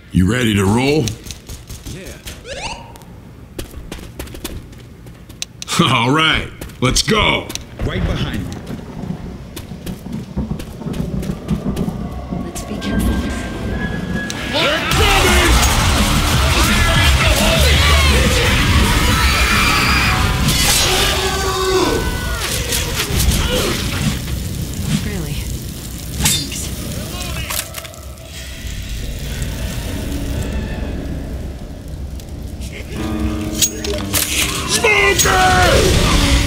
You ready to roll? Yeah. All right, let's go. Right behind me. Let's be careful. They're coming! Really? Thanks. Smoker!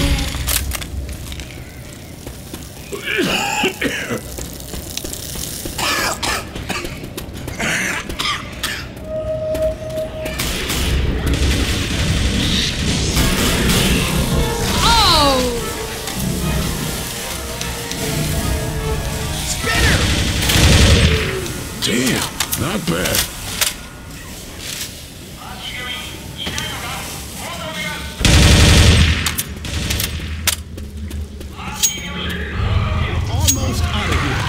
Damn, not bad. Almost out of here.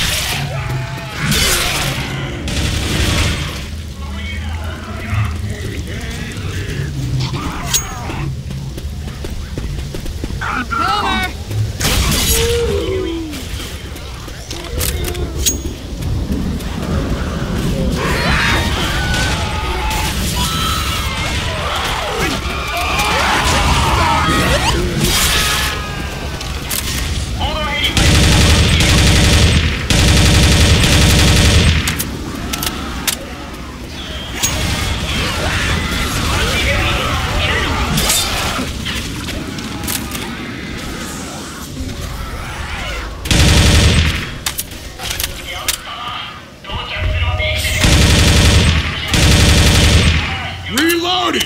Reloading!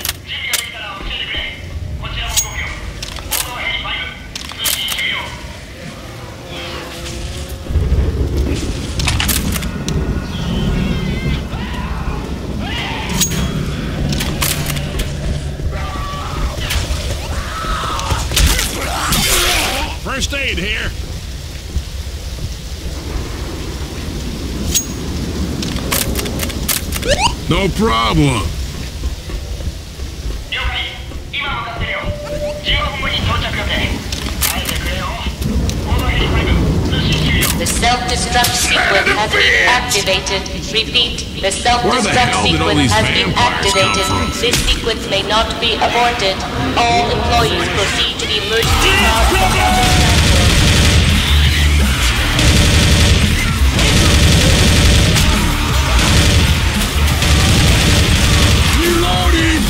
First aid here. No problem. The self-destruct sequence has been activated. Repeat, the Where the self-destruct hell did all sequence these has been vampires come activated. from? This sequence may not be aborted. All employees proceed to the emergency pod. Reloading!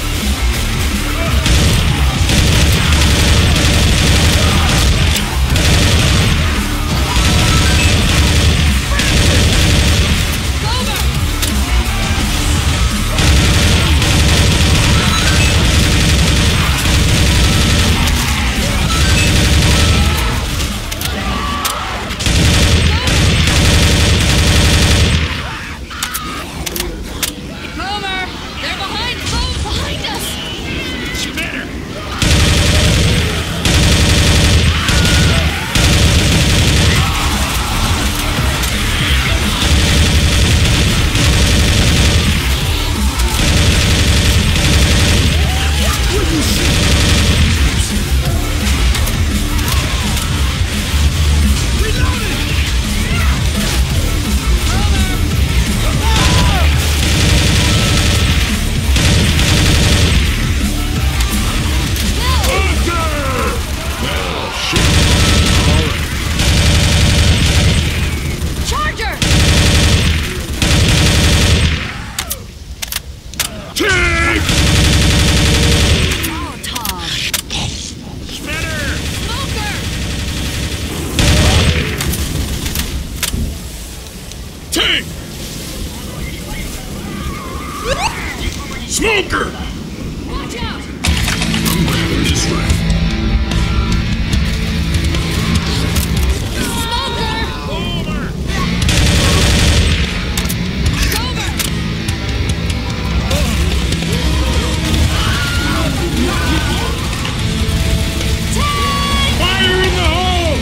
Tank! Smoker! Watch out! I'm grabbing this rifle. Fire in the hole!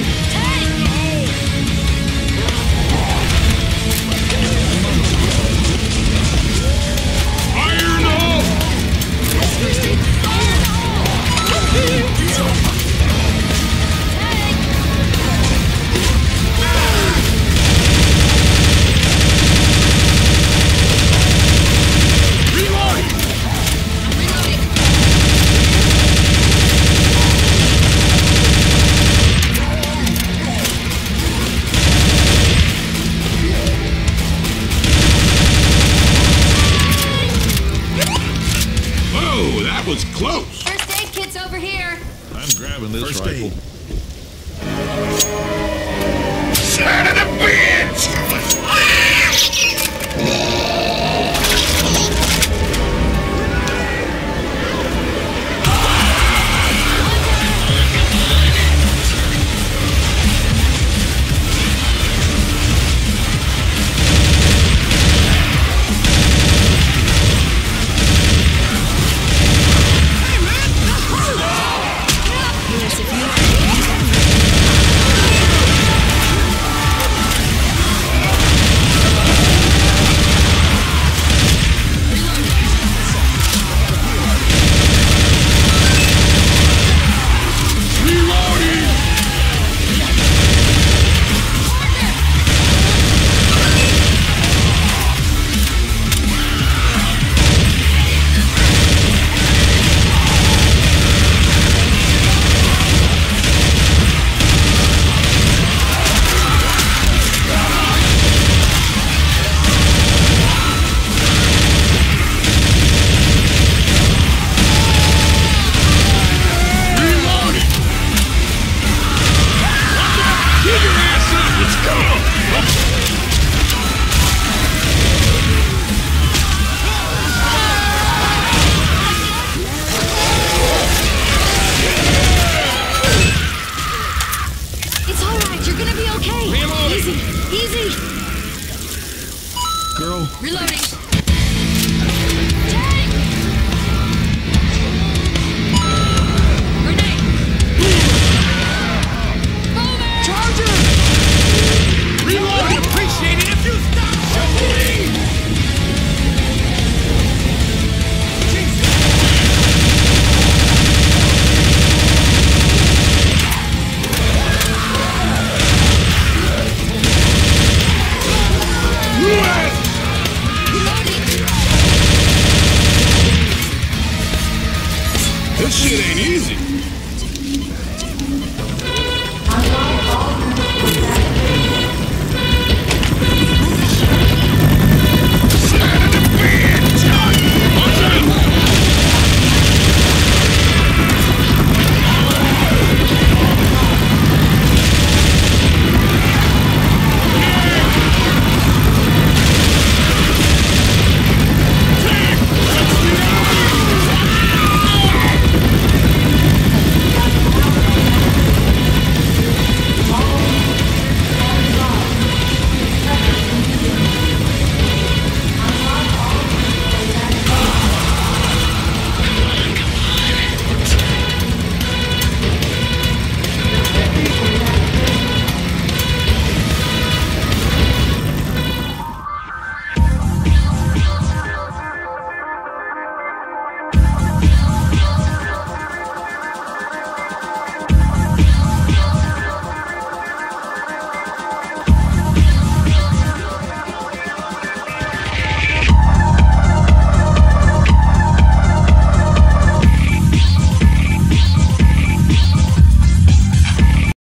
That was close. First aid kit's over here. I'm grabbing this First rifle. aid. Son of a bitch! Yes, if you... Reloading! Reloading! Get your ass up! Let's go! It's all right. You're gonna be okay. Reloading. Easy. Easy. Girl, Reloading.